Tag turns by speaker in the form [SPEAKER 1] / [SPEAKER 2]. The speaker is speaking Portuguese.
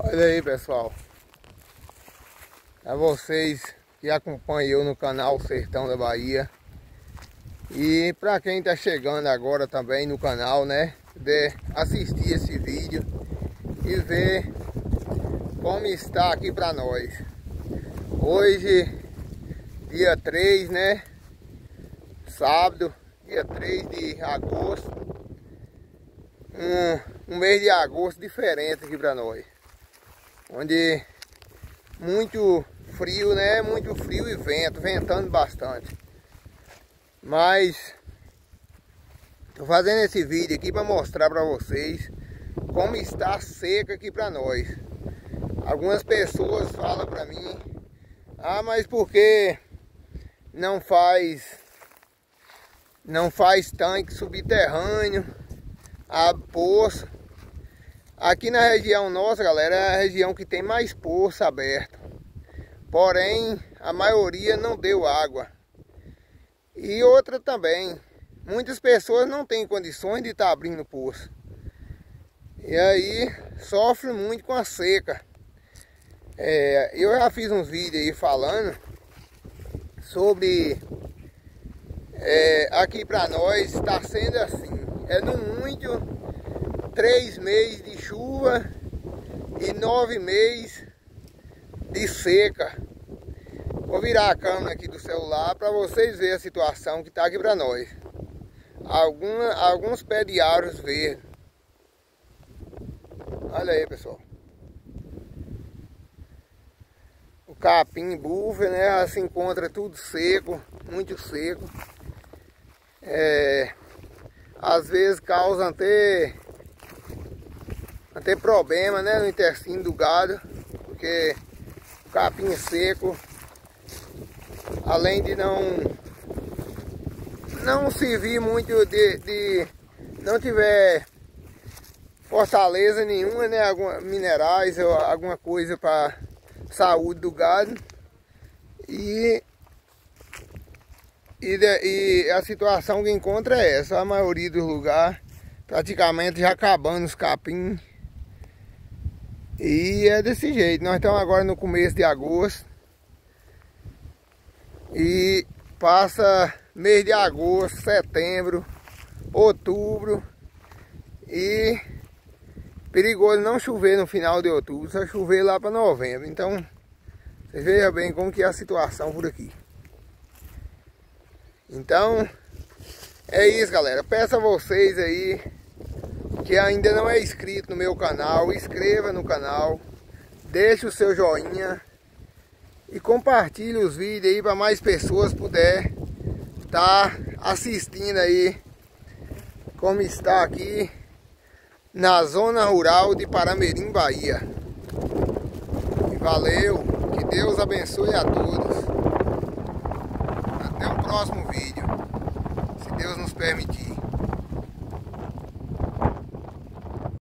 [SPEAKER 1] Olha aí, pessoal, a vocês que acompanham eu no canal Sertão da Bahia, e para quem está chegando agora também no canal, né, de assistir esse vídeo e ver como está aqui para nós. Hoje, dia 3, né, sábado, dia 3 de agosto, um mês de agosto diferente aqui para nós, onde muito frio, né? Muito frio e vento, ventando bastante. Mas tô fazendo esse vídeo aqui para mostrar para vocês como está seca aqui para nós. Algumas pessoas falam para mim: ah, mas por que não faz tanque subterrâneo, a poço? Aqui na região nossa, galera, é a região que tem mais poço aberto. Porém, a maioria não deu água. E outra também, muitas pessoas não têm condições de estar abrindo poço. E aí, sofre muito com a seca. Eu já fiz uns vídeos aí falando sobre... aqui para nós está sendo assim. É no muito 3 meses de chuva e 9 meses de seca. Vou virar a câmera aqui do celular para vocês verem a situação que está aqui para nós. Alguns pés de árvores verdes. Olha aí, pessoal. O capim búfalo, né? Ela se encontra tudo seco, muito seco. Às vezes causa até problema, né, no intestino do gado, porque o capim seco, além de não servir muito não tiver fortaleza nenhuma, né, minerais ou alguma coisa para saúde do gado, e a situação que encontra é essa. A maioria dos lugares praticamente já acabando os capim. E é desse jeito. Nós estamos agora no começo de agosto. E passa mês de agosto, setembro, outubro. E perigoso não chover no final de outubro, só chover lá para novembro. Então, vocês vejam bem como que é a situação por aqui. Então, é isso, galera. Peço a vocês aí que ainda não é inscrito no meu canal, inscreva no canal, deixe o seu joinha e compartilhe os vídeos aí para mais pessoas poder estar assistindo aí como está aqui na zona rural de Paramirim, Bahia. E valeu, que Deus abençoe a todos. Até o próximo vídeo.